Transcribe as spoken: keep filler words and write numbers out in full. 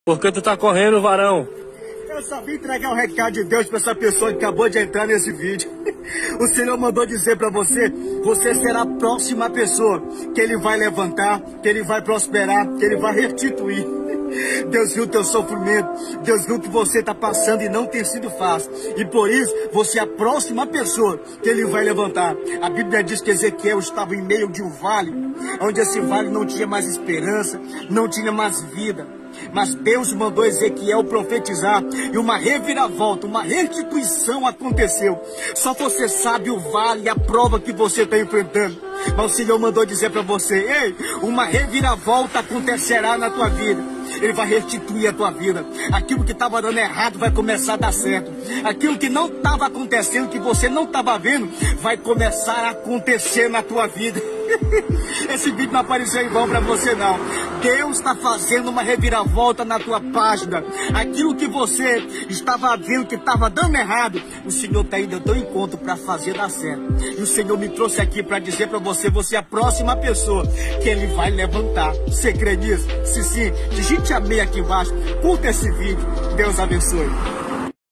Por que tu tá correndo, varão? Eu só vim entregar um recado de Deus para essa pessoa que acabou de entrar nesse vídeo. O Senhor mandou dizer para você, você será a próxima pessoa que Ele vai levantar, que Ele vai prosperar, que Ele vai restituir. Deus viu o teu sofrimento, Deus viu o que você está passando e não tem sido fácil. E por isso, você é a próxima pessoa que Ele vai levantar. A Bíblia diz que Ezequiel estava em meio de um vale, onde esse vale não tinha mais esperança, não tinha mais vida. Mas Deus mandou Ezequiel profetizar e uma reviravolta, uma restituição aconteceu. Só você sabe o vale e a prova que você está enfrentando. Mas o Senhor mandou dizer para você, ei, uma reviravolta acontecerá na tua vida. Ele vai restituir a tua vida. Aquilo que estava dando errado vai começar a dar certo. Aquilo que não estava acontecendo, que você não estava vendo, vai começar a acontecer na tua vida. Esse vídeo não apareceu em vão para você não. Deus está fazendo uma reviravolta na tua página. Aquilo que você estava vendo que estava dando errado, o Senhor está indo ao teu encontro para fazer dar certo. E o Senhor me trouxe aqui para dizer para você, você é a próxima pessoa que Ele vai levantar. Você crê nisso? Se sim, digite amém aqui embaixo. Curta esse vídeo. Deus abençoe.